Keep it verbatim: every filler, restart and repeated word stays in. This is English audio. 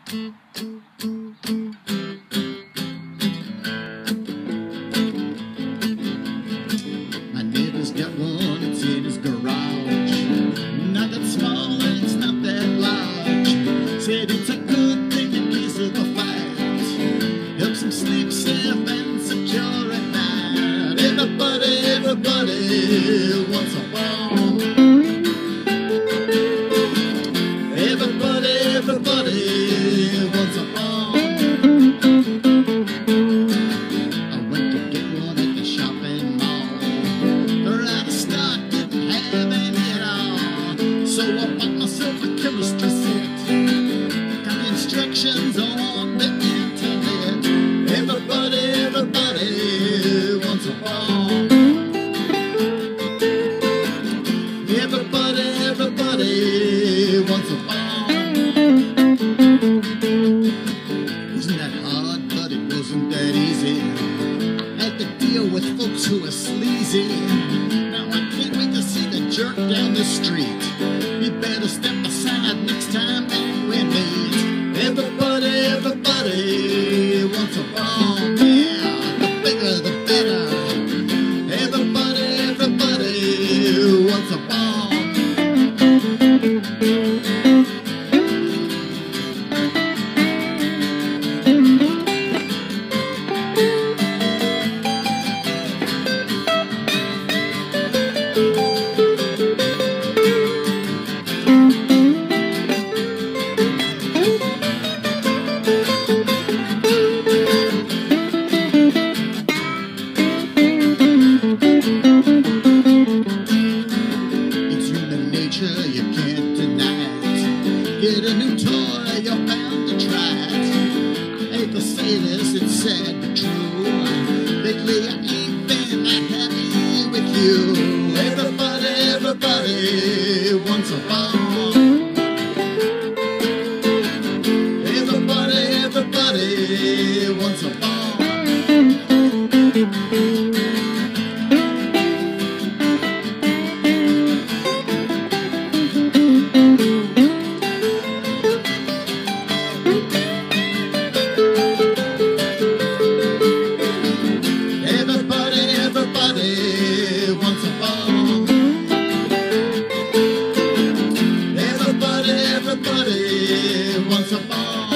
My neighbor's got one, it's in his garage. Not that small and it's not that large. Said it's a good thing in case of a fight. Helps him sleep safe and secure at night. Everybody, everybody wants a bomb. Everybody, everybody wants a bomb. I went to get one at the shopping mall. They're out of stock, didn't have any at all. So I bought myself a chemistry set. Got the instructions on the internet. Everybody, everybody wants a bomb. Everybody, everybody wants a bomb. Wasn't that hard, but it wasn't that easy. Had to deal with folks who are sleazy. Now I can't wait to see the jerk down the street. You better step aside next time that we meet. Everybody, everybody wants a bomb. Yeah, the bigger the better. Everybody, everybody wants a bomb. You can't deny it. Get a new toy, you're bound to try it. I hate to say this, it's sad but true. Lately I ain't been that happy with you. Everybody, everybody wants a bomb. Everybody, everybody wants a bomb. Everybody wants a bomb. Everybody, everybody wants a bomb.